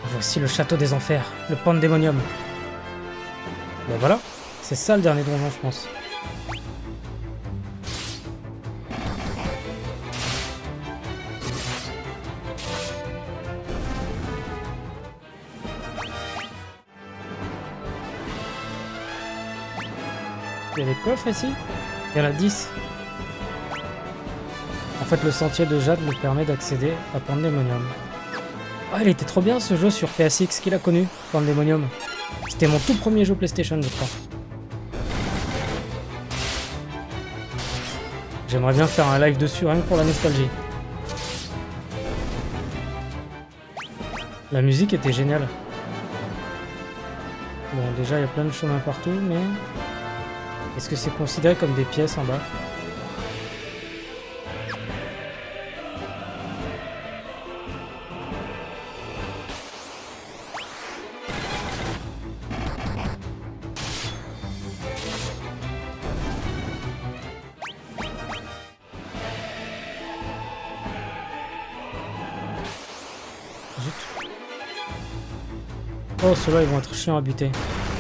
Voici le château des enfers, le Pandémonium. Ben voilà, c'est ça le dernier donjon, je pense. Il y a des coffres ici? Il y en a 10. En fait, le sentier de Jade me permet d'accéder à Pandemonium. Ah, il était trop bien ce jeu sur PSX, qui l'a connu, Pandemonium. C'était mon tout premier jeu PlayStation, je crois. J'aimerais bien faire un live dessus, rien que pour la nostalgie. La musique était géniale. Bon, déjà, il y a plein de chemins partout, mais... Est-ce que c'est considéré comme des pièces en bas? Zut. Oh, ceux-là, ils vont être chiants à buter.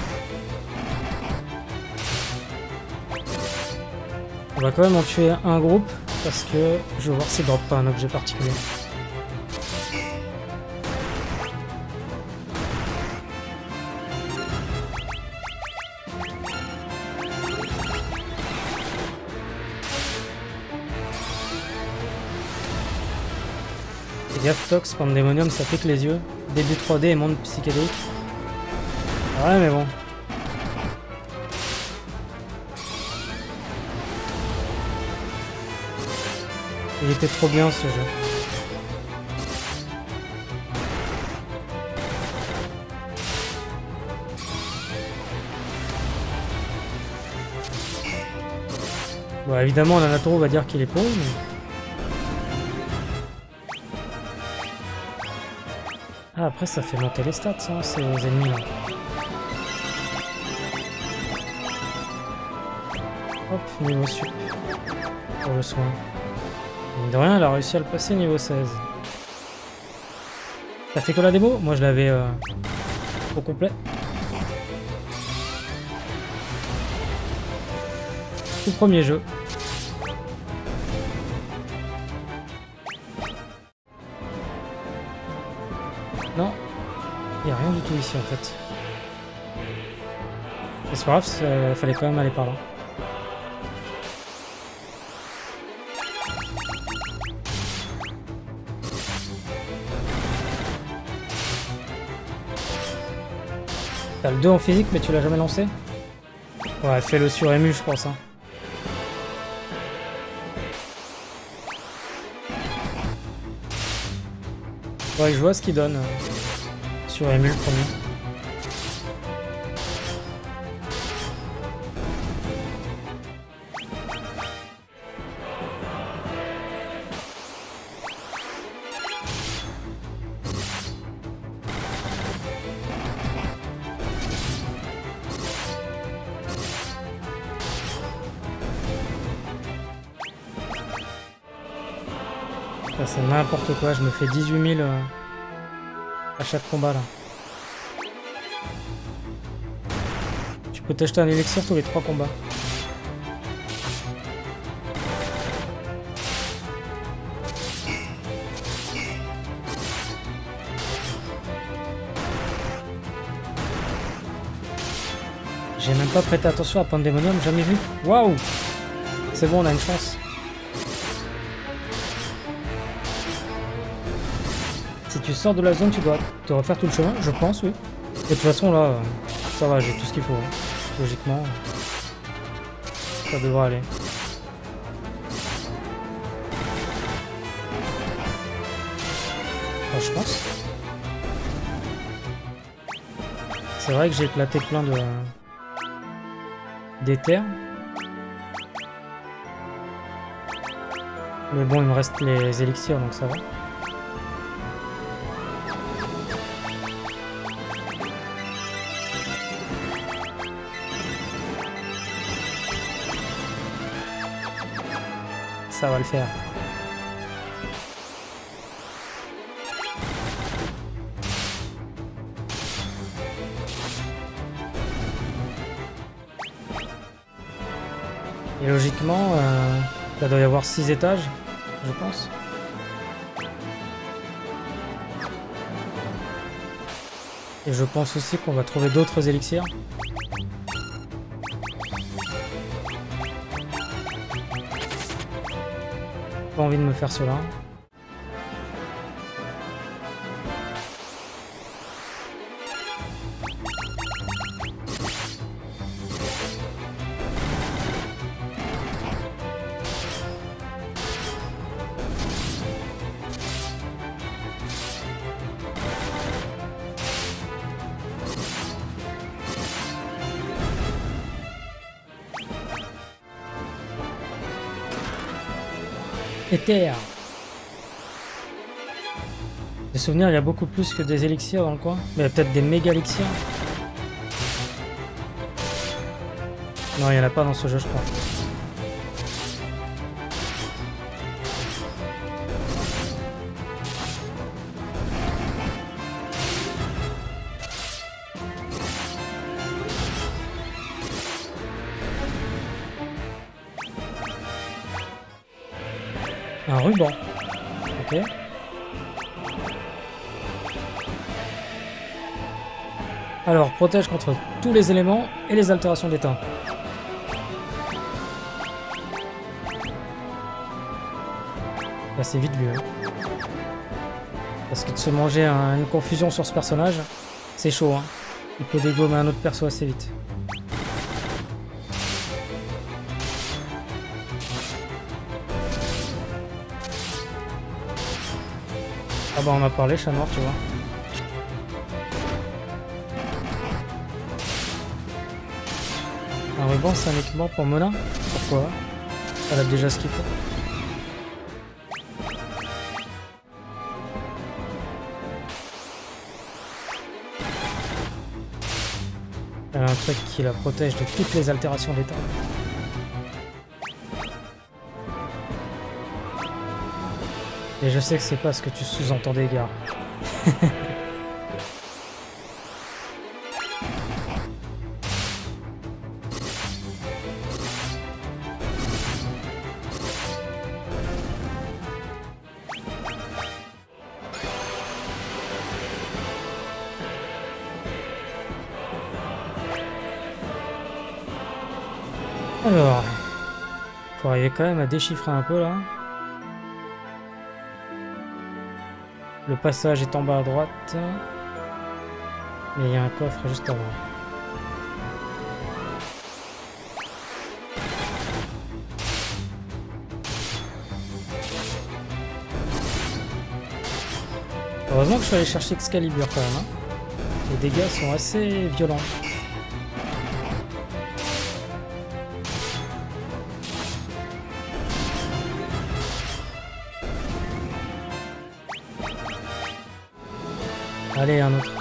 On va quand même en tuer un groupe, parce que je veux voir s'il drop pas un objet particulier. Fais gaffe, Tox, Pandemonium, ça pique les yeux. Début 3D et monde psychédélique. Ouais, mais bon. Il était trop bien ce jeu. Bon, évidemment, Nanatoro va dire qu'il est pourri, mais... Ah, après, ça fait monter les stats, hein, ces ennemis là. Hop, niveau sup. Pour le soin. Mine de rien, elle a réussi à le passer niveau 16. T'as fait que la démo? Moi, je l'avais au complet. Tout premier jeu. Non, il n'y a rien du tout ici en fait. Mais c'est pas grave, il fallait quand même aller par là. T'as le 2 en physique mais tu l'as jamais lancé? Ouais, fais-le sur ému je pense. Hein. Ouais, je vois ce qu'il donne sur ému le premier. C'est n'importe quoi, je me fais 18 000 à chaque combat là. Tu peux t'acheter un élixir tous les 3 combats. J'ai même pas prêté attention à Pandemonium, jamais vu. Waouh! C'est bon, on a une chance. Si tu sors de la zone, tu dois te refaire tout le chemin, je pense, oui. De toute façon, là, ça va, j'ai tout ce qu'il faut. Hein. Logiquement, ça devrait aller. Enfin, je pense. C'est vrai que j'ai éclaté plein de... d'éther. Mais bon, il me reste les élixirs, donc ça va. Ça va le faire. Et logiquement, là doit y avoir 6 étages, je pense. Et je pense aussi qu'on va trouver d'autres élixirs. Pas envie de me faire cela. Éther. Des souvenirs, il y a beaucoup plus que des élixirs dans le coin. Mais il y a peut-être des méga élixirs. Non, il n'y en a pas dans ce jeu, je crois. Un ruban. Ok. Alors, protège contre tous les éléments et les altérations d'état. Là, c'est vite vu. Hein. Parce que de se manger une confusion sur ce personnage, c'est chaud. Hein. Il peut dégommer un autre perso assez vite. Ah bah on a parlé, chat noir, tu vois. Un ruban, c'est uniquement pour Mona. Pourquoi? Elle a déjà ce qu'il faut. Elle a un truc qui la protège de toutes les altérations d'état. Et je sais que c'est pas ce que tu sous-entendais, gars. Alors, faut arriver quand même à déchiffrer un peu là. Le passage est en bas à droite. Mais il y a un coffre juste avant. Heureusement que je suis allé chercher Excalibur quand même. Hein. Les dégâts sont assez violents. Allez, un autre.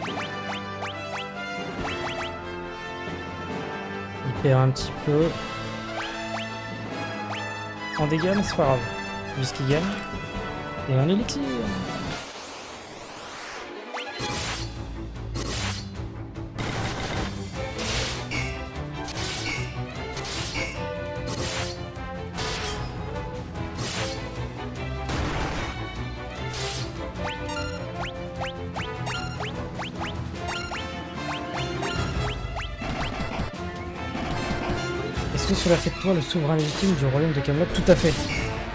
Il perd un petit peu. En dégâts, mais c'est pas grave. Vu ce qu'il gagne. Et un élixir. Est-ce que cela fait de toi le souverain légitime du royaume de Camelot? Tout à fait.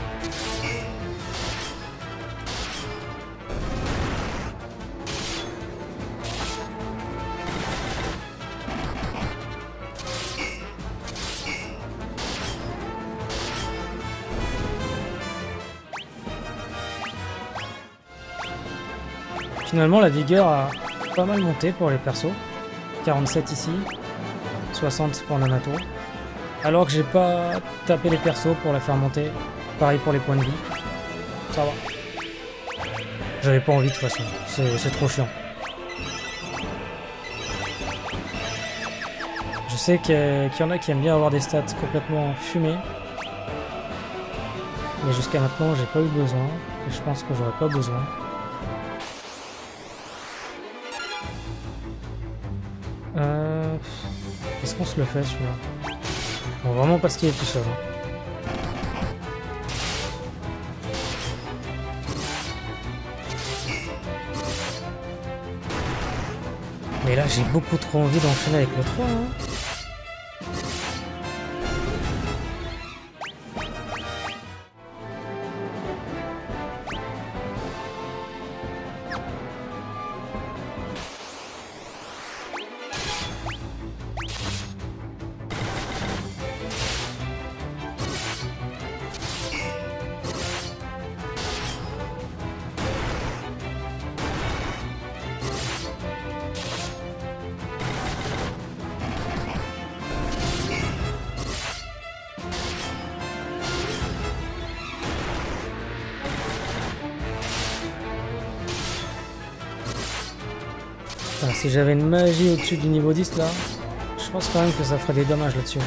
Finalement, la vigueur a pas mal monté pour les persos. 47 ici, 60 pour Nanato. Alors que j'ai pas tapé les persos pour la faire monter. Pareil pour les points de vie. Ça va. J'avais pas envie de toute façon. C'est trop chiant. Je sais qu'il y en a qui aiment bien avoir des stats complètement fumées. Mais jusqu'à maintenant, j'ai pas eu besoin. Et je pense que j'aurais pas besoin. Est-ce qu'on se le fait celui-là? Bon, vraiment parce qu'il est tout seul. Hein. Mais là, j'ai beaucoup trop envie d'enchaîner avec le 3. Hein. Enfin, si j'avais une magie au-dessus du niveau 10 là, je pense quand même que ça ferait des dommages là-dessus.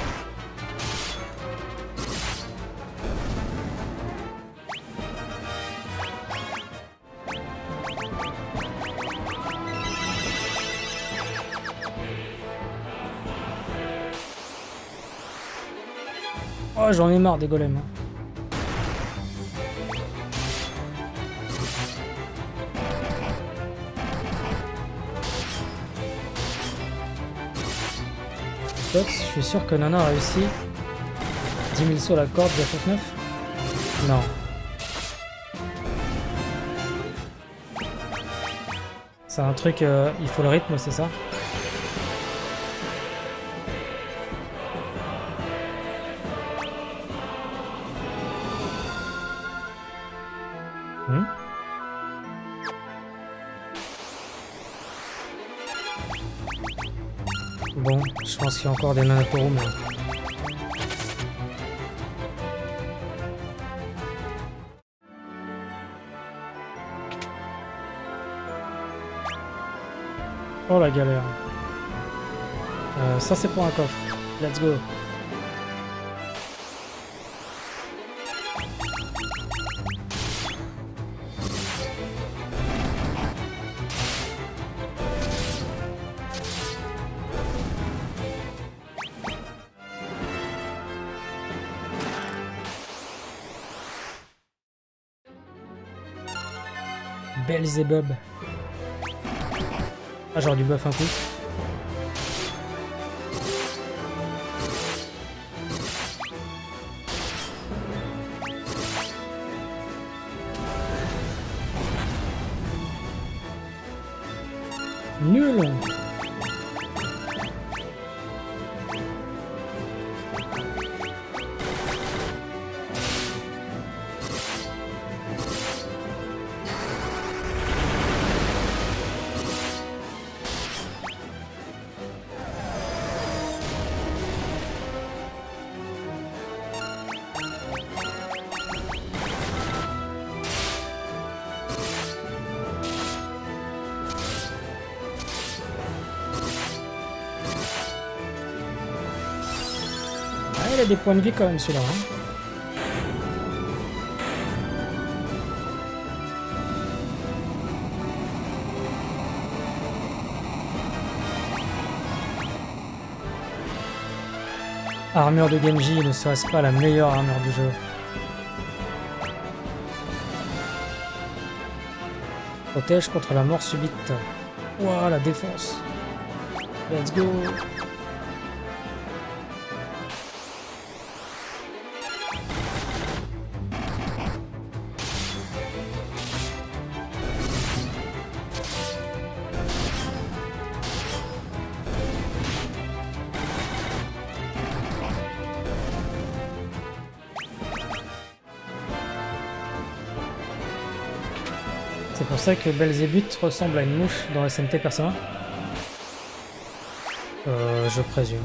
Oh, j'en ai marre des golems. Je suis sûr que Nana a réussi 10 000 sauts à la corde de FF9. Non. C'est un truc, il faut le rythme, c'est ça? Bon, je pense qu'il y a encore des Nanatorum là. Oh la galère. Ça c'est pour un coffre. Let's go. Belzebub. Ah, j'aurais dû buff un coup. Nul. Il a des points de vie quand même celui-là. Hein. Armure de Genji ne serait-ce pas la meilleure armure du jeu? Protège contre la mort subite. Ouah, la défense. Let's go. C'est pour ça que Belzébuth ressemble à une mouche dans SMT Persona. Je présume.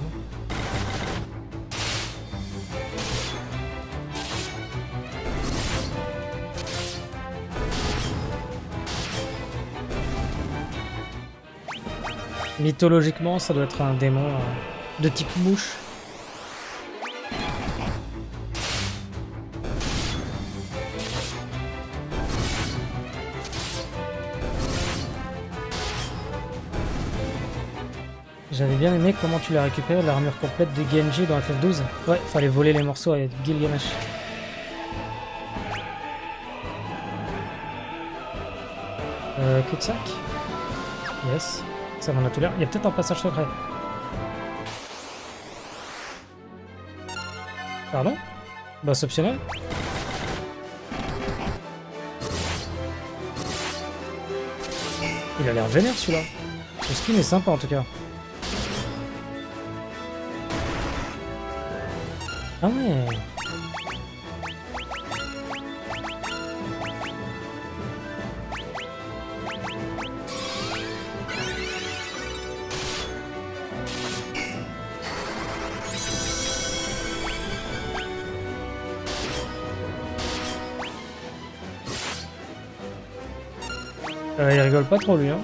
Mythologiquement, ça doit être un démon de type mouche. J'avais bien aimé comment tu l'as récupéré l'armure complète de Genji dans FF12. Ouais, fallait voler les morceaux à Gilgamesh. Cul-de-sac. Yes. Ça m'en a tout l'air. Il y a peut-être un passage secret. Pardon? Bah c'est optionnel. Il a l'air vénère celui-là. Le skin est sympa en tout cas. Ah ouais. Il rigole pas trop lui hein.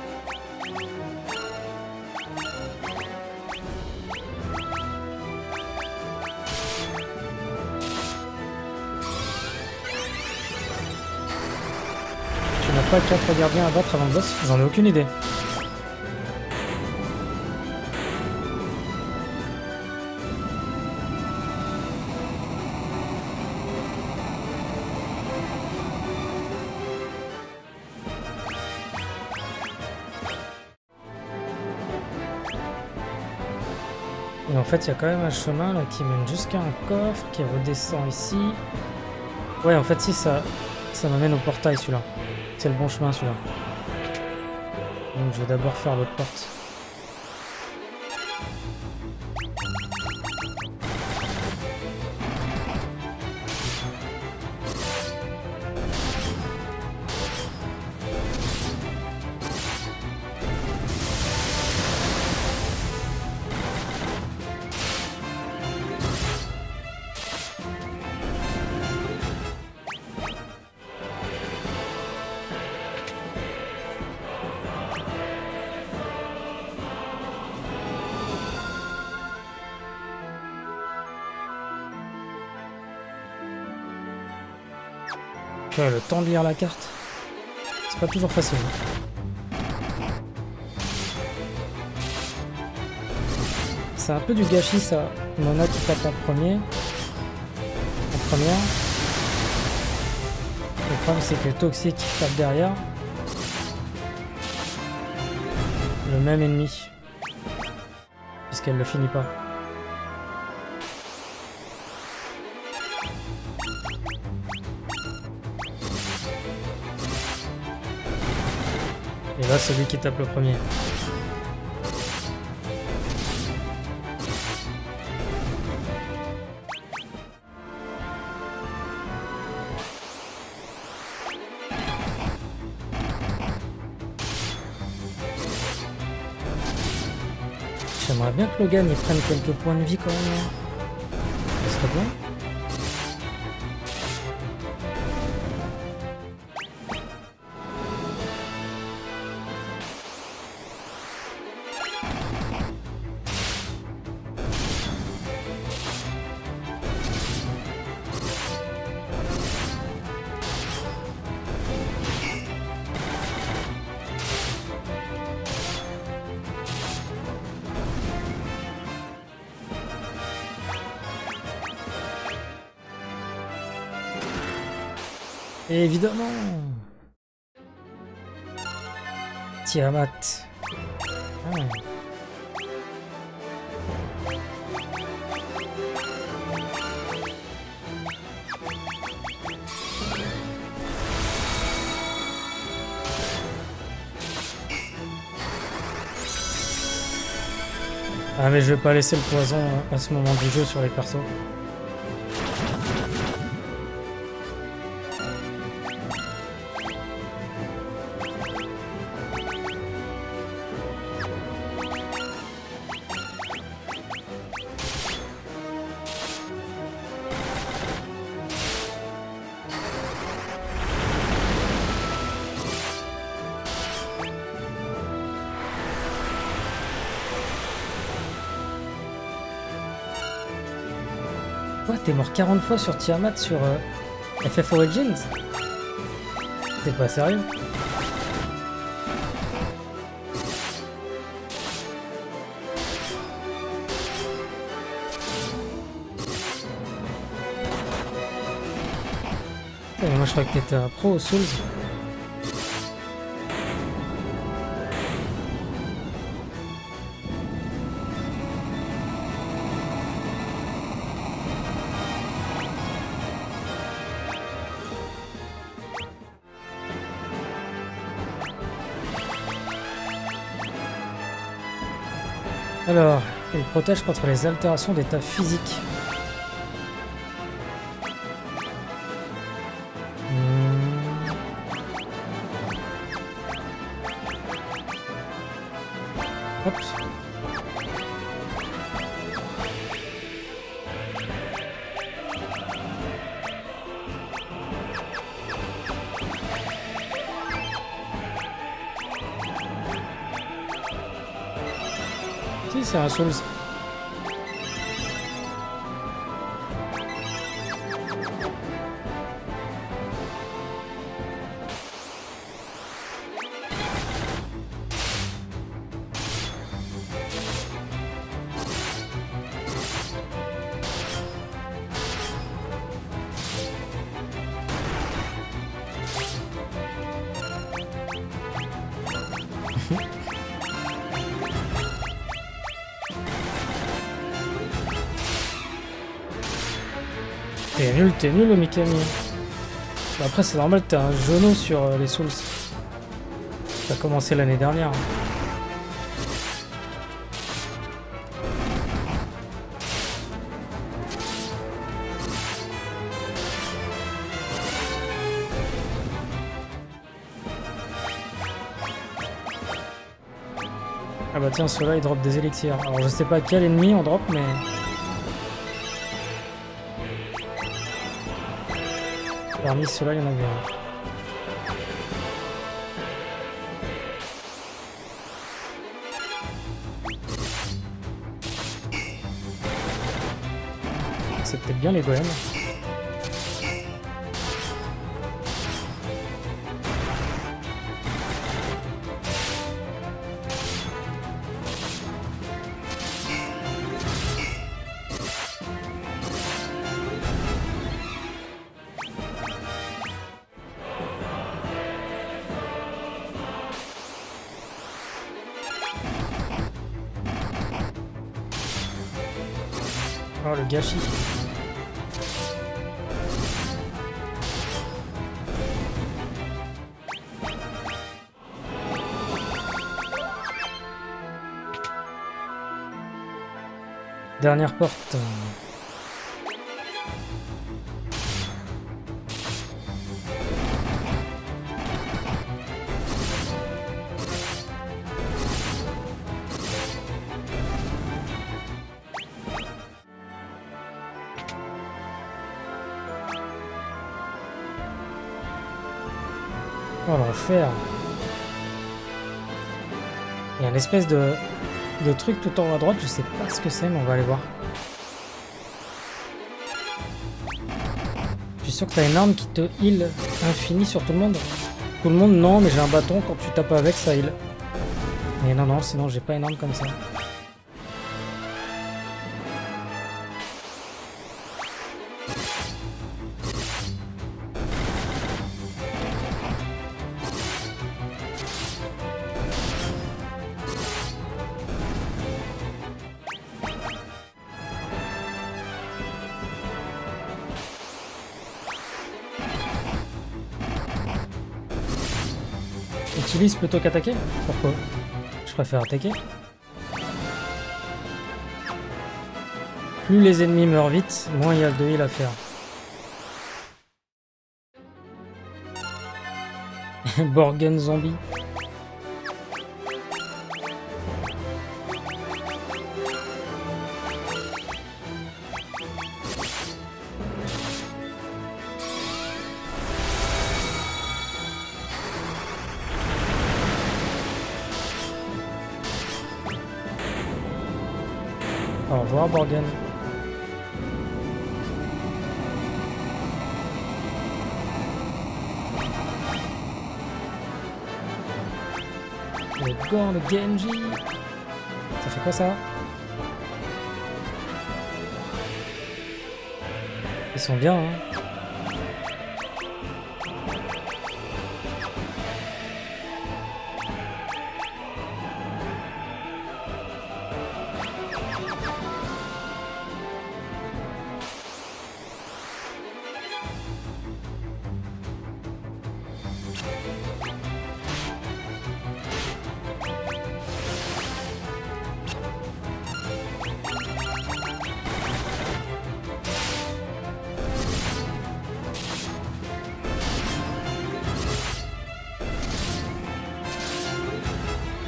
Tu n'as pas 4 gardiens à battre avant le boss? J'en ai aucune idée. Et en fait, il y a quand même un chemin là qui mène jusqu'à un coffre qui redescend ici. Ouais, en fait, si ça m'amène au portail celui-là. C'est le bon chemin celui-là. Donc je vais d'abord faire l'autre porte. Tu as le temps de lire la carte. C'est pas toujours facile. C'est un peu du gâchis ça. Mona qui tape en premier. En première. Le problème c'est que Toxic tape derrière. Le même ennemi. Puisqu'elle le finit pas. Et là, celui qui tape le premier. J'aimerais bien que Logan il prenne quelques points de vie quand même. Ça serait bien. Et évidemment Tiamat. Ah. Ah mais je vais pas laisser le poison à ce moment du jeu sur les persos. Quoi, t'es mort 40 fois sur Tiamat sur FF Origins? T'es pas sérieux? Moi je crois que t'étais un pro aux Souls. Alors, il protège contre les altérations d'état physique. Hop. Si, c'est un Souls. T'es nul le Mikami. Bah après c'est normal, t'es un genou sur les Souls. Ça a commencé l'année dernière. Ah bah tiens, ceux-là ils drop des élixirs. Alors je sais pas quel ennemi on drop, mais... Parmi ceux-là, il y en avait un. C'est peut-être bien les golems. Oh le gâchis. Dernière porte. Oh l'enfer. Il y a une espèce de truc tout en haut à droite, je sais pas ce que c'est, mais on va aller voir. Je suis sûr que t'as une arme qui te heal infini sur tout le monde. Tout le monde non, mais j'ai un bâton, quand tu tapes avec ça heal. Mais non, non, sinon j'ai pas une arme comme ça. Utilise plutôt qu'attaquer? Pourquoi? Je préfère attaquer. Plus les ennemis meurent vite, moins il y a de heal à faire. Borgen zombie. Au revoir Borgen. Le gant de Genji. Ça fait quoi ça? Ils sont bien hein.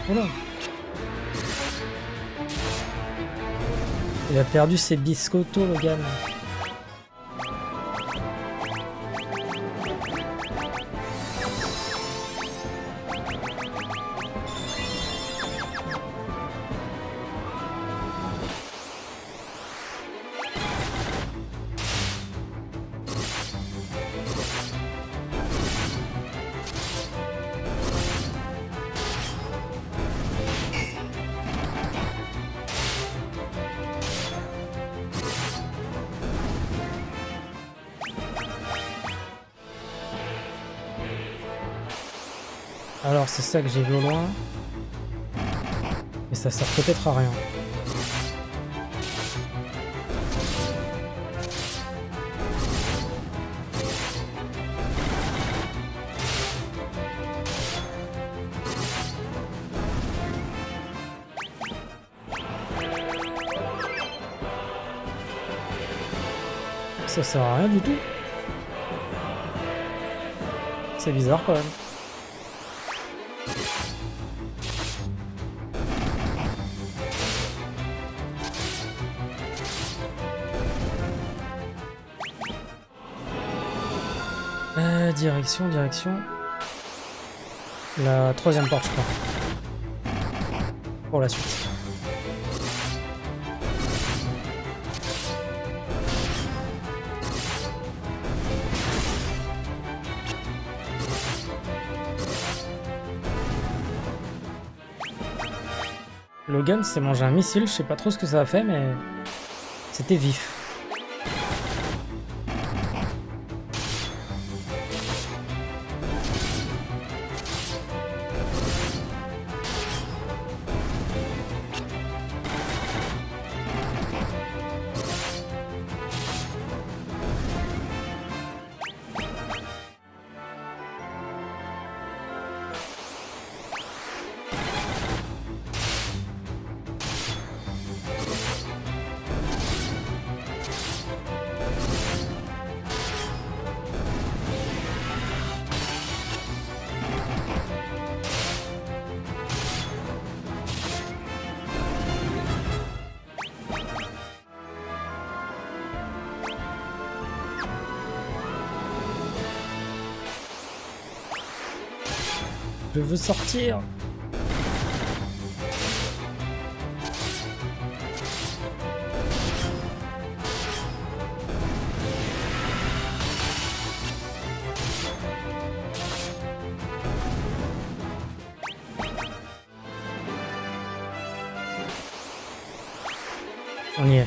Oula. Il a perdu ses biscottos, Logan. Alors c'est ça que j'ai vu au loin. Mais ça sert peut-être à rien. Ça sert à rien du tout. C'est bizarre quand même. Direction. La troisième porte, je crois. Pour la suite. Logan s'est mangé un missile, je sais pas trop ce que ça a fait, mais c'était vif. Je veux sortir. On y est.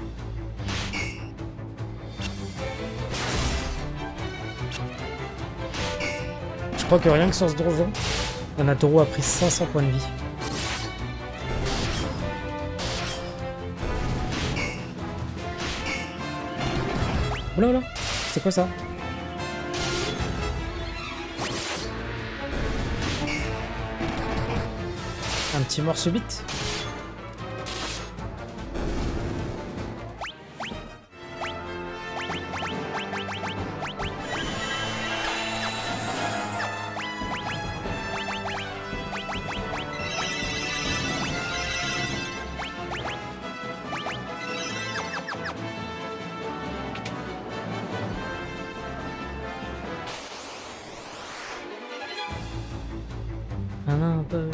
Je crois que rien que sur ce donjon, Anatoru a pris 500 points de vie. Oula oula, c'est quoi ça? Un petit mort subite? Un peu.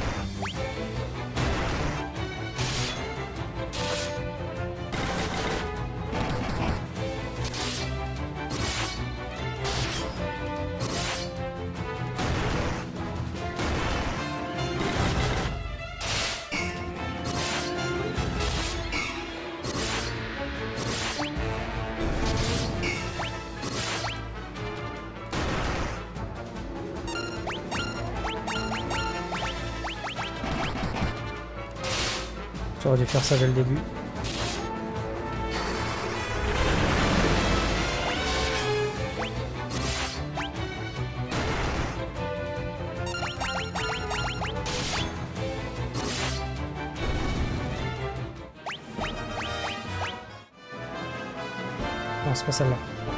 J'aurais dû faire ça dès le début. Non, c'est pas celle-là.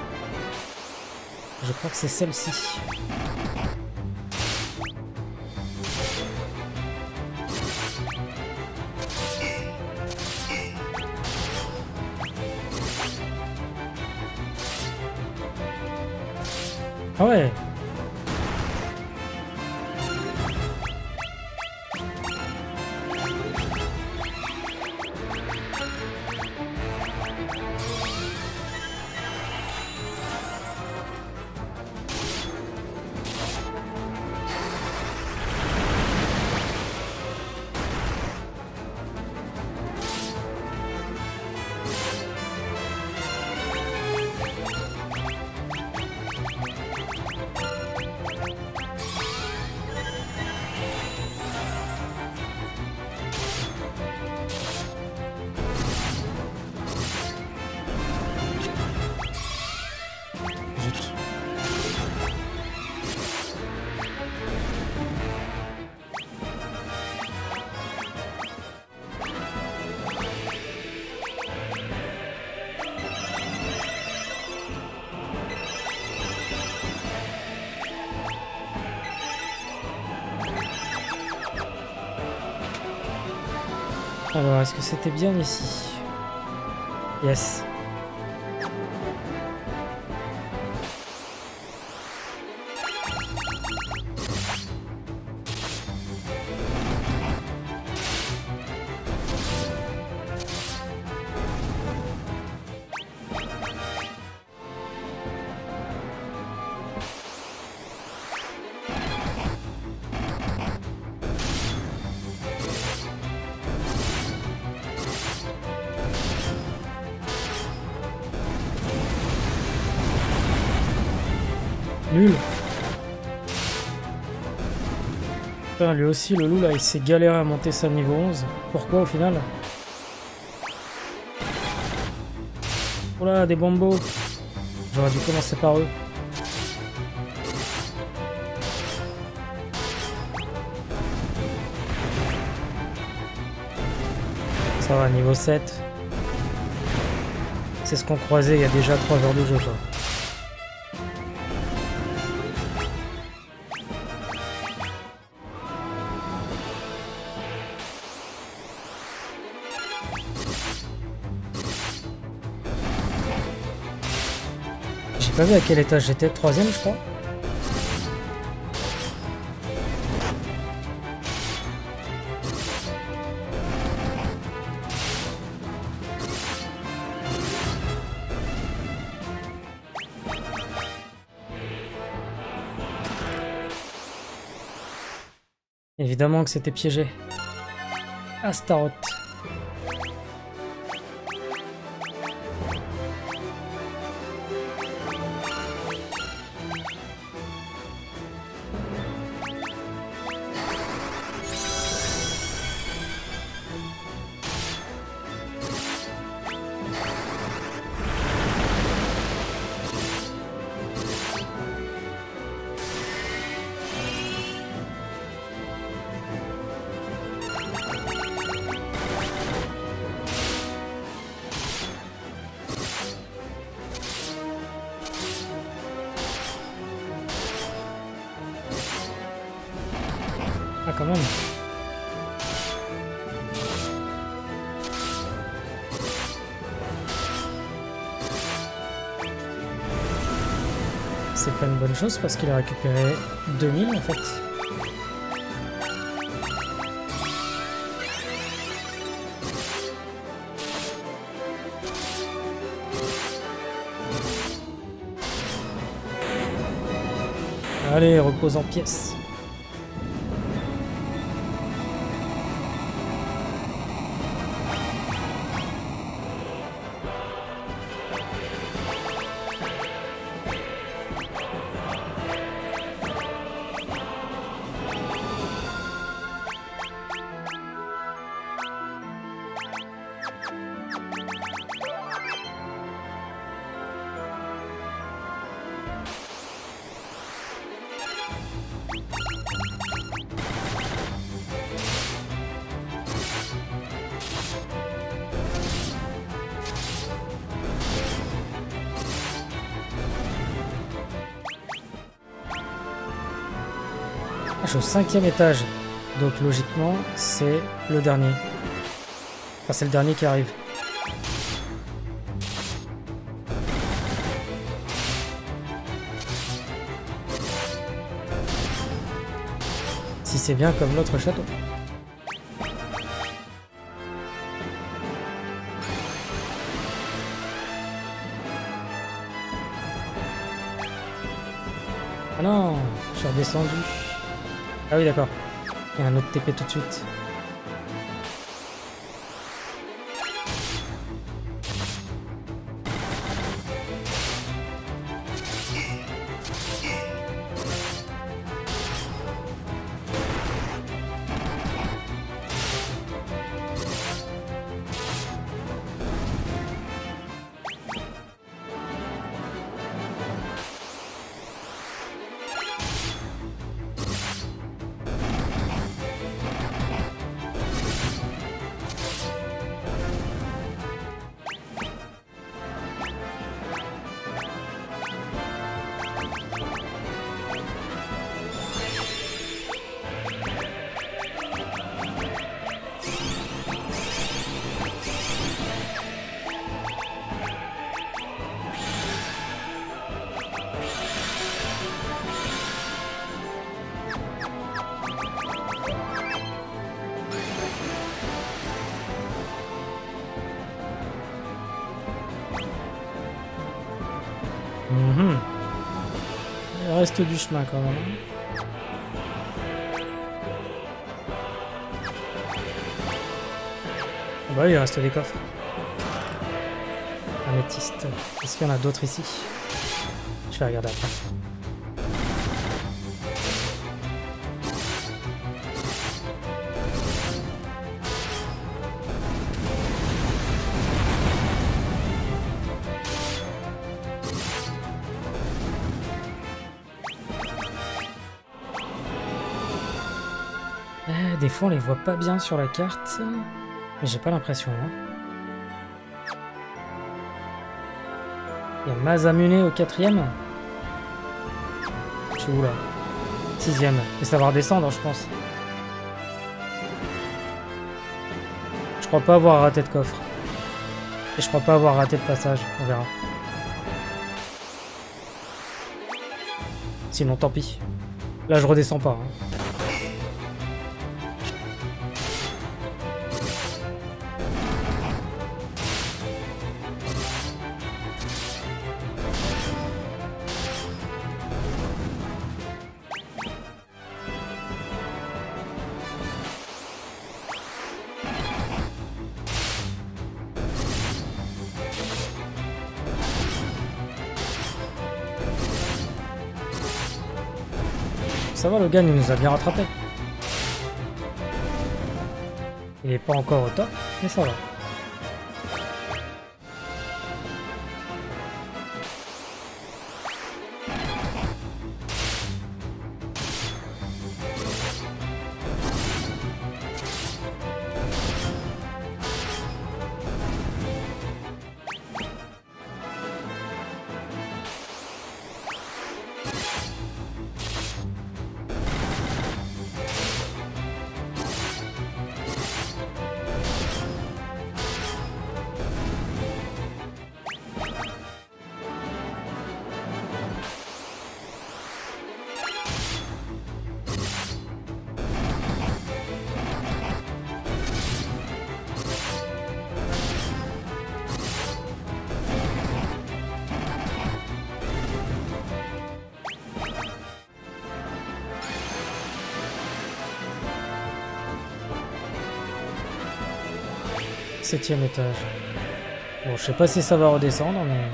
Je crois que c'est celle-ci. Ah ouais. Zut. Alors, est-ce que c'était bien ici? Yes. Nul. Putain, lui aussi, le loup, là, il s'est galéré à monter sa niveau 11. Pourquoi, au final? Oh là, des bambos. J'aurais dû commencer par eux. Ça va, niveau 7. C'est ce qu'on croisait il y a déjà 3 heures de jeu, quoi. J'ai pas vu à quel étage j'étais, 3ème je crois. Évidemment que c'était piégé. Astaroth. Ah, quand même. C'est pas une bonne chose parce qu'il a récupéré 2000 en fait. Allez, repose en pièces. Je suis au 5e étage, donc logiquement c'est le dernier. Enfin c'est le dernier qui arrive. c'est bien comme l'autre château. Ah non, je suis redescendu. Ah oui, d'accord. Il y a un autre TP tout de suite. Il reste du chemin quand même. Ah bah oui, il reste des coffres. Améthyste. Est-ce qu'il y en a d'autres ici? Je vais regarder après. Des fois on les voit pas bien sur la carte, mais j'ai pas l'impression. Hein. Il y a Masamune au 4ème. Je suis où là? 6ème. Et ça va redescendre, je pense. Je crois pas avoir raté de coffre. Et je crois pas avoir raté de passage. On verra. Sinon, tant pis. Là, je redescends pas. Hein. Ça va, Logan, il nous a bien rattrapé. Il est pas encore au top, mais ça va. Septième étage. Bon, je sais pas si ça va redescendre, mais...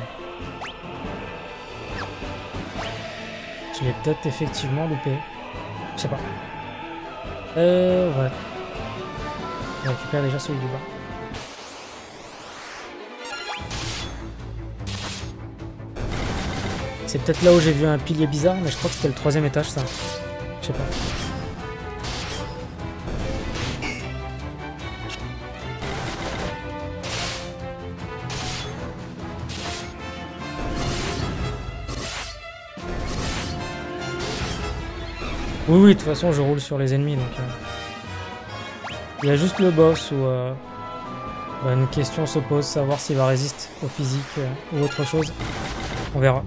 Je l'ai peut-être effectivement loupé. Je sais pas. Ouais. On récupère déjà celui du bas. C'est peut-être là où j'ai vu un pilier bizarre, mais je crois que c'était le 3e étage, ça. Je sais pas. Oui, de toute façon, je roule sur les ennemis, donc... Il y a juste le boss où une question se pose, savoir s'il va résister au physique ou autre chose. On verra.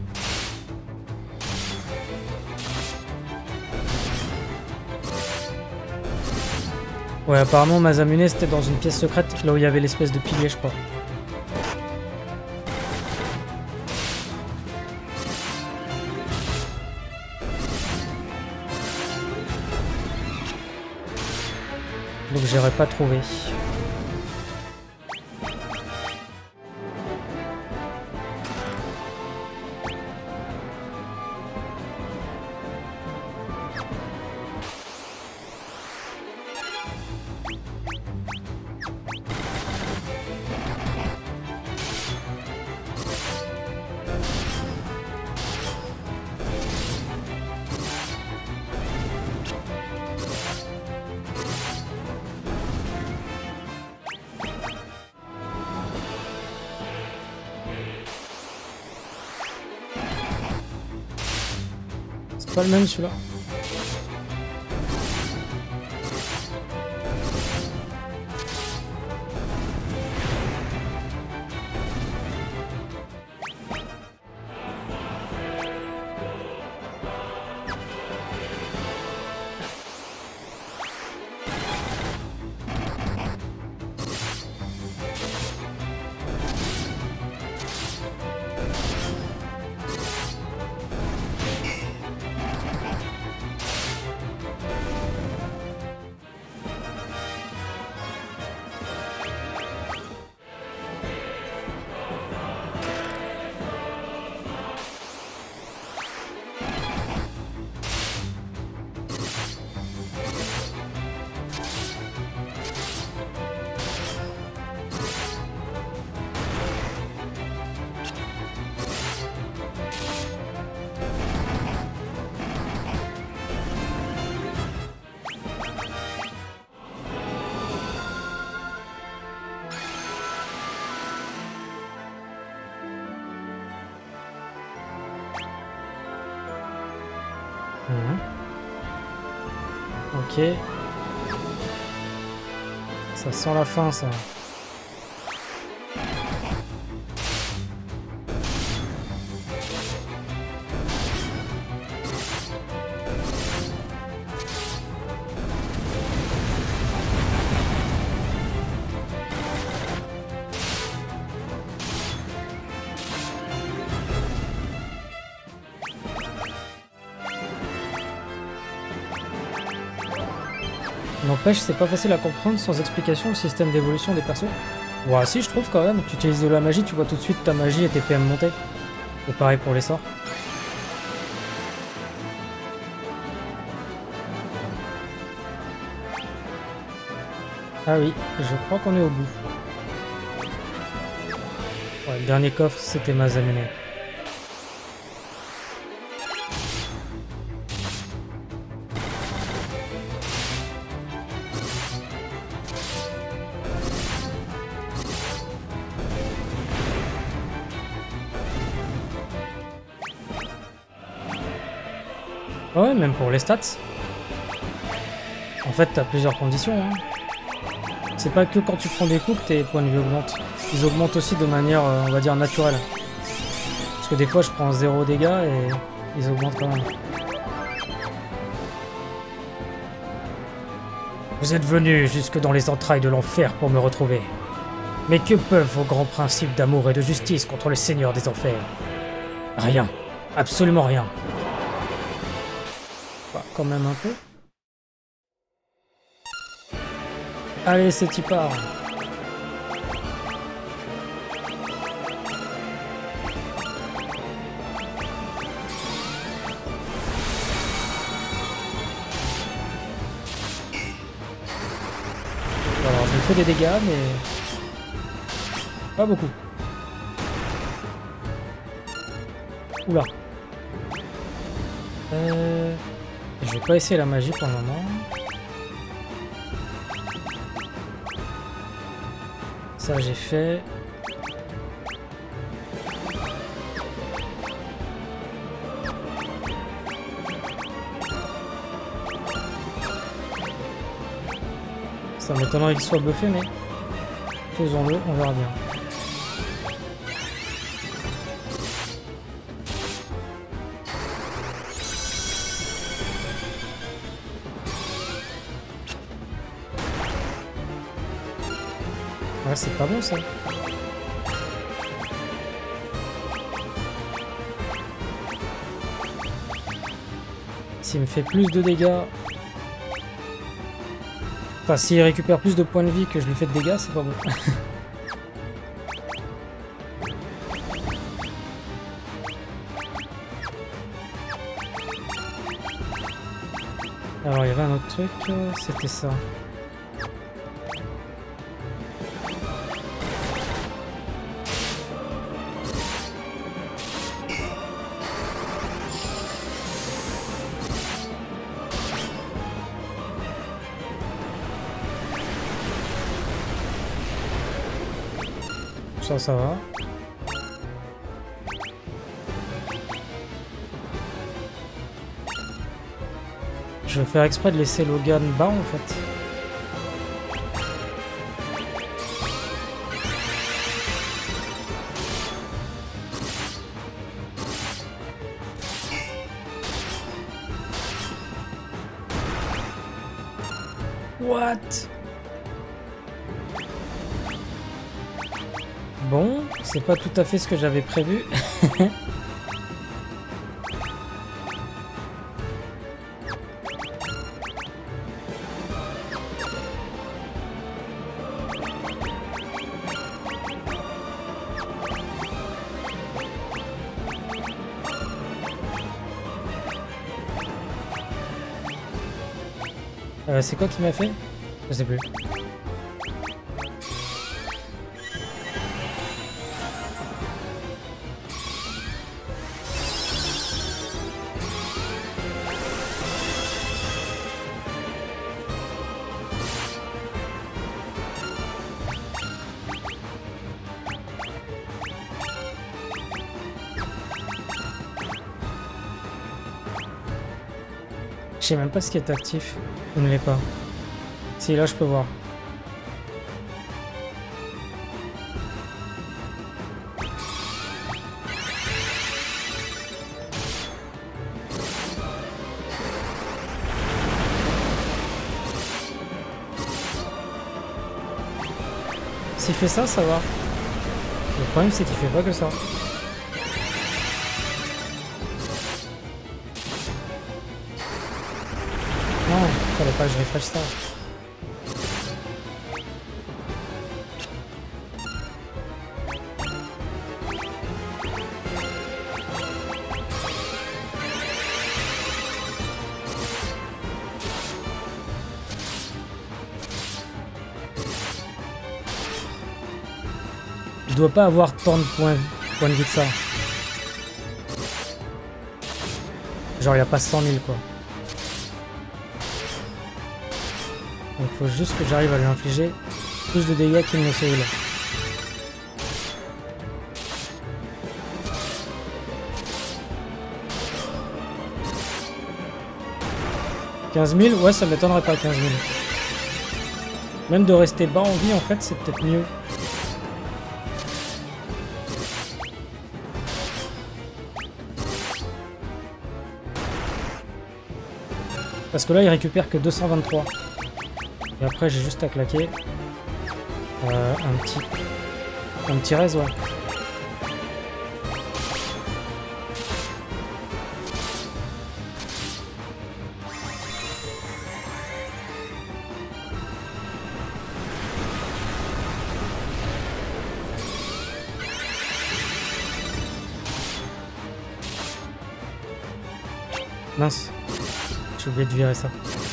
Ouais, apparemment Masamune c'était dans une pièce secrète, là où il y avait l'espèce de pilier, je crois. Donc j'aurais pas trouvé. C'est pas le même celui-là. Ok. Ça sent la fin, ça. N'empêche, c'est pas facile à comprendre sans explication le système d'évolution des persos. Ouais, si, je trouve quand même. Tu utilises de la magie, tu vois tout de suite ta magie et tes PM monter. Et pareil pour les sorts. Ah oui, je crois qu'on est au bout. Ouais, le dernier coffre, c'était Masamune. Ouais, même pour les stats. En fait, t'as plusieurs conditions. Hein. C'est pas que quand tu prends des coups que tes points de vie augmentent. Ils augmentent aussi de manière, on va dire, naturelle. Parce que des fois, je prends 0 dégâts et ils augmentent quand même. Vous êtes venus jusque dans les entrailles de l'enfer pour me retrouver. Mais que peuvent vos grands principes d'amour et de justice contre le Seigneur des Enfers? Rien. Absolument rien. Bah, quand même un peu. Allez, c'est y part. Alors, je fais des dégâts, mais pas beaucoup. Oula. Je vais pas essayer la magie pour le moment. Ça, j'ai fait. Ça m'étonnerait qu'il soit buffé, mais faisons-le, on verra bien. Ouais, c'est pas bon ça. S'il me fait plus de dégâts... Enfin, s'il récupère plus de points de vie que je lui fais de dégâts, c'est pas bon. Alors, il y avait un autre truc, c'était ça. Ça va. Je vais faire exprès de laisser Logan bas en fait. What? Bon, c'est pas tout à fait ce que j'avais prévu. C'est quoi qui m'a fait? Je sais plus. Je sais même pas ce qui est actif. Il ne l'est pas. Si, là je peux voir. S'il fait ça, ça va. Le problème c'est qu'il fait pas que ça. Non, fallait pas que je refresh ça. Je dois pas avoir tant de points de vie que ça. Genre il n'y a pas 100 000 quoi. Donc il faut juste que j'arrive à lui infliger plus de dégâts qu'il ne se roule. « 15 000 » ouais, ça m'étonnerait pas 15 000. Même de rester bas en vie en fait c'est peut-être mieux. Parce que là il récupère que 223. Et après j'ai juste à claquer un petit raise, ouais. Mince, j'ai oublié de virer ça.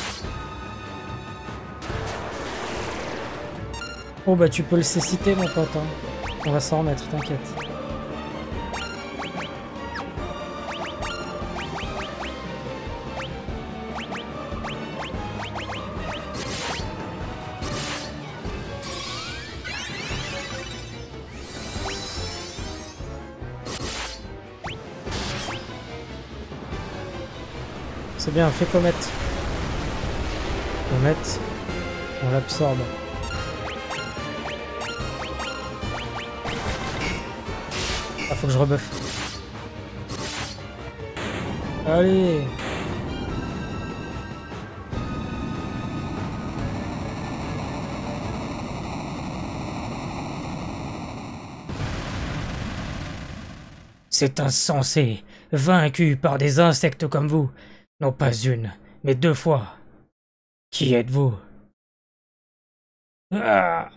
Oh bah tu peux le céciter mon pote, hein. On va s'en remettre, t'inquiète. C'est bien, fais comète. Comète, on l'absorbe. Ah, faut que je rebuffe. Allez. C'est insensé, vaincu par des insectes comme vous. Non pas une, mais 2 fois. Qui êtes-vous? Ah.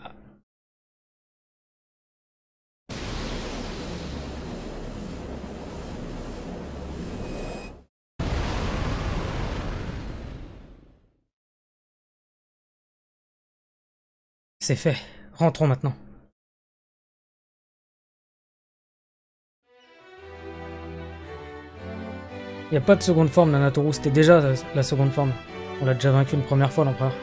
C'est fait. Rentrons maintenant. Il n'y a pas de seconde forme, Nanatoru. C'était déjà la seconde forme. On l'a déjà vaincu une première fois, l'empereur.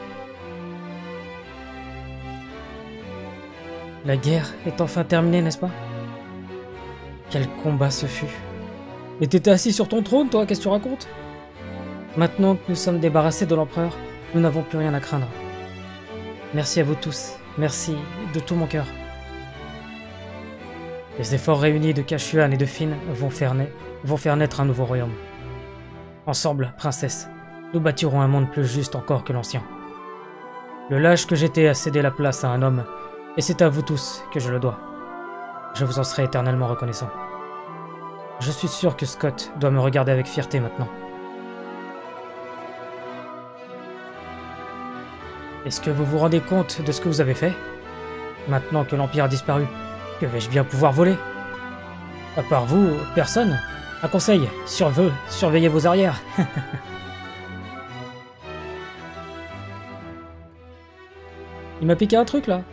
La guerre est enfin terminée, n'est-ce pas? Quel combat ce fut. Mais t'étais assis sur ton trône, toi, qu'est-ce que tu racontes? Maintenant que nous sommes débarrassés de l'empereur, nous n'avons plus rien à craindre. Merci à vous tous. Merci de tout mon cœur. Les efforts réunis de Kashuan et de Finn vont faire naître un nouveau royaume. Ensemble, princesse, nous bâtirons un monde plus juste encore que l'ancien. Le lâche que j'étais a cédé la place à un homme, et c'est à vous tous que je le dois. Je vous en serai éternellement reconnaissant. Je suis sûr que Scott doit me regarder avec fierté maintenant. Est-ce que vous vous rendez compte de ce que vous avez fait? Maintenant que l'Empire a disparu, que vais-je bien pouvoir voler? À part vous, personne? Un conseil, surveillez vos arrières. Il m'a piqué un truc là.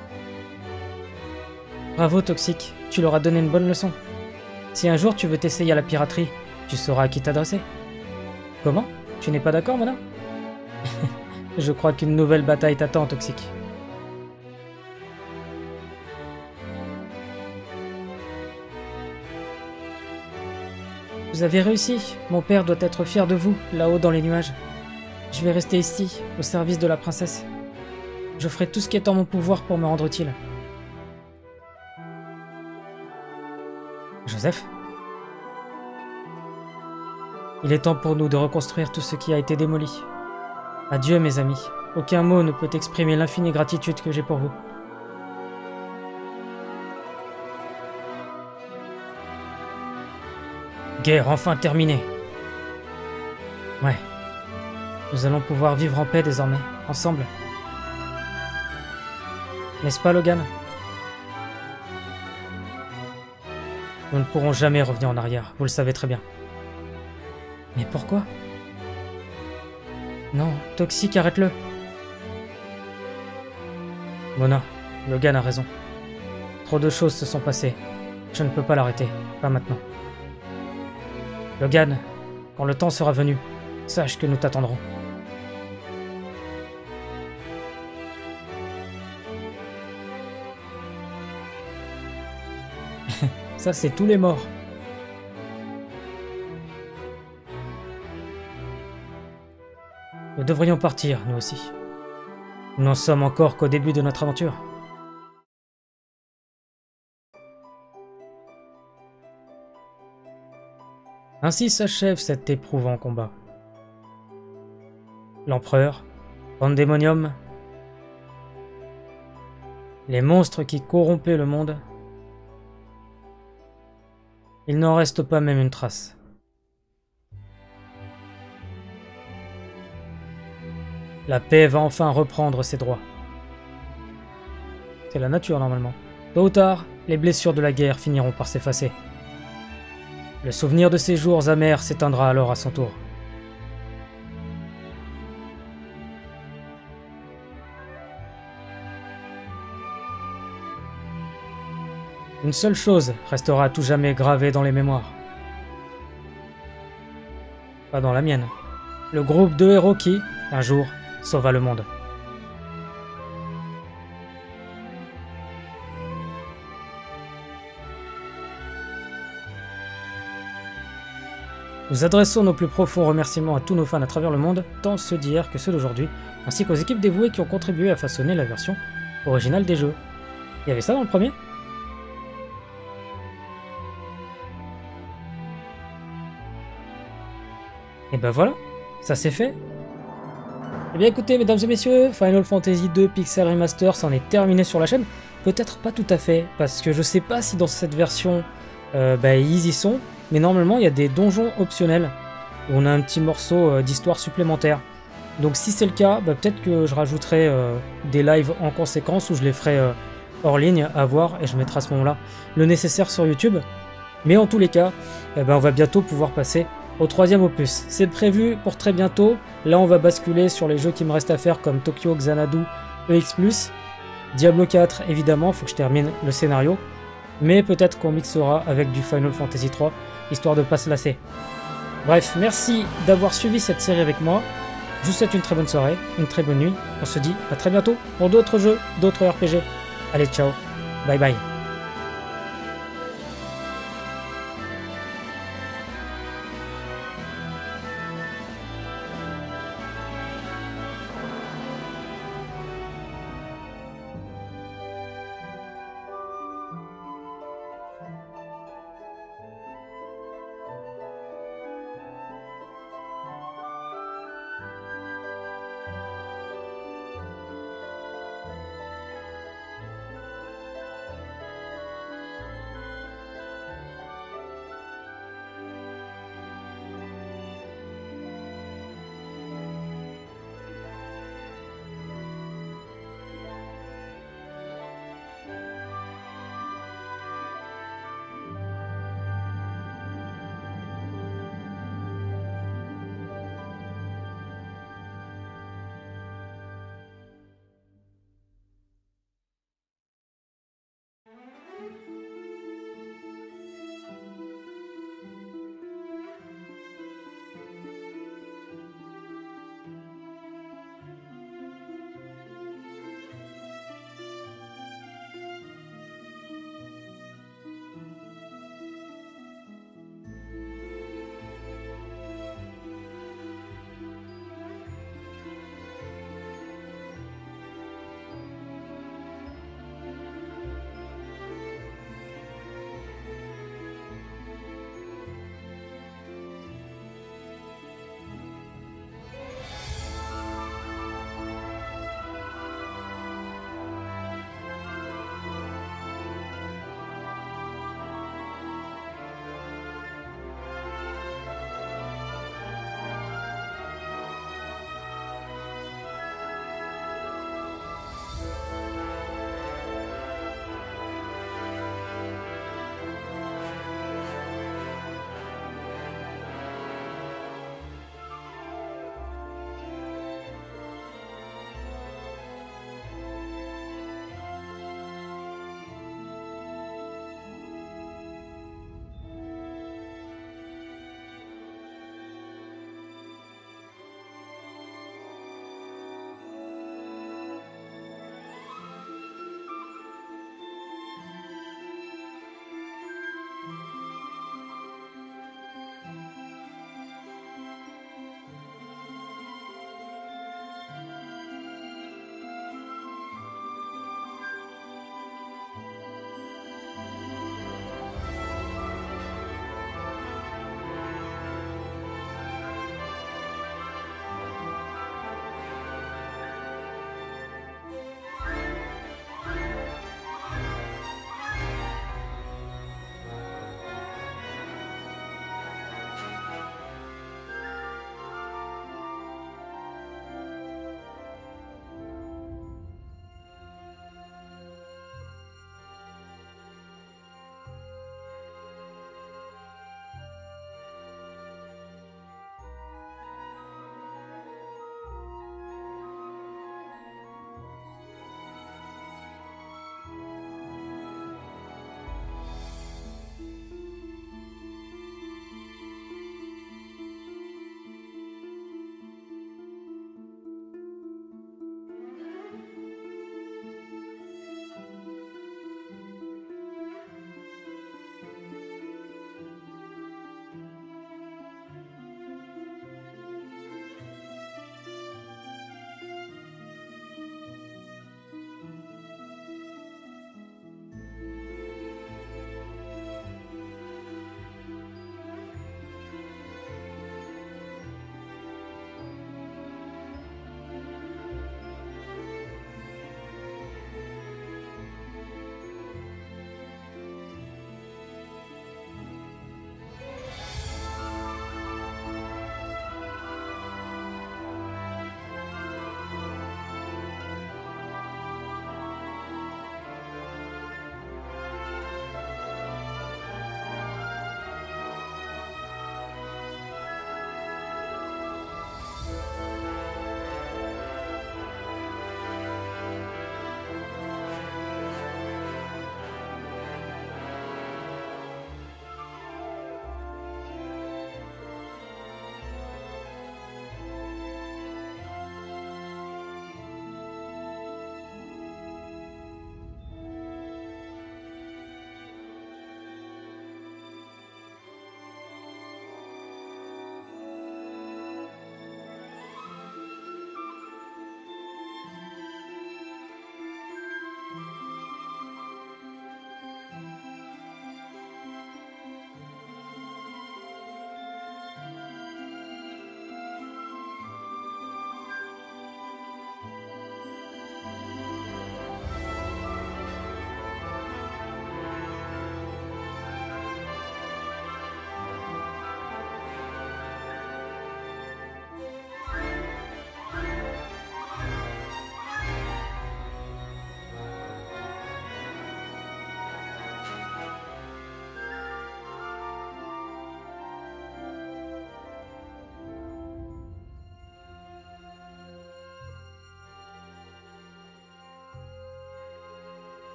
Bravo Toxique, tu leur as donné une bonne leçon. Si un jour tu veux t'essayer à la piraterie, tu sauras à qui t'adresser. Comment? Tu n'es pas d'accord, Mona? Je crois qu'une nouvelle bataille t'attend, Toxique. Vous avez réussi. Mon père doit être fier de vous, là-haut dans les nuages. Je vais rester ici, au service de la princesse. Je ferai tout ce qui est en mon pouvoir pour me rendre utile. Joseph? Il est temps pour nous de reconstruire tout ce qui a été démoli. Adieu mes amis, aucun mot ne peut exprimer l'infinie gratitude que j'ai pour vous. Guerre enfin terminée. Ouais. Nous allons pouvoir vivre en paix désormais, ensemble. N'est-ce pas Logan? Nous ne pourrons jamais revenir en arrière, vous le savez très bien. Mais pourquoi? Non, Toxique, arrête-le. Mona, Logan a raison. Trop de choses se sont passées. Je ne peux pas l'arrêter, pas maintenant. Logan, quand le temps sera venu, sache que nous t'attendrons. Ça, c'est tous les morts. Nous devrions partir, nous aussi. Nous n'en sommes encore qu'au début de notre aventure. Ainsi s'achève cet éprouvant combat. L'Empereur, Pandemonium, les monstres qui corrompaient le monde. Il n'en reste pas même une trace. La paix va enfin reprendre ses droits. C'est la nature normalement. Tôt ou tard, les blessures de la guerre finiront par s'effacer. Le souvenir de ces jours amers s'éteindra alors à son tour. Une seule chose restera à tout jamais gravée dans les mémoires. Pas dans la mienne. Le groupe de héros qui, un jour, sauva le monde. Nous adressons nos plus profonds remerciements à tous nos fans à travers le monde, tant ceux d'hier que ceux d'aujourd'hui, ainsi qu'aux équipes dévouées qui ont contribué à façonner la version originale des jeux. Il y avait ça dans le premier? Et ben voilà, ça c'est fait. Eh bien écoutez mesdames et messieurs, Final Fantasy 2 Pixel Remaster c'en est terminé sur la chaîne. Peut-être pas tout à fait, parce que je sais pas si dans cette version ils y sont, mais normalement il y a des donjons optionnels où on a un petit morceau d'histoire supplémentaire. Donc si c'est le cas, peut-être que je rajouterai des lives en conséquence, ou je les ferai hors ligne à voir, et je mettrai à ce moment-là le nécessaire sur YouTube. Mais en tous les cas, on va bientôt pouvoir passer au 3e opus. C'est prévu pour très bientôt. Là on va basculer sur les jeux qui me restent à faire comme Tokyo Xanadu EX+, Diablo 4 évidemment, faut que je termine le scénario. Mais peut-être qu'on mixera avec du Final Fantasy 3, histoire de pas se lasser. Bref, merci d'avoir suivi cette série avec moi. Je vous souhaite une très bonne soirée, une très bonne nuit. On se dit à très bientôt pour d'autres jeux, d'autres RPG. Allez, ciao, bye bye.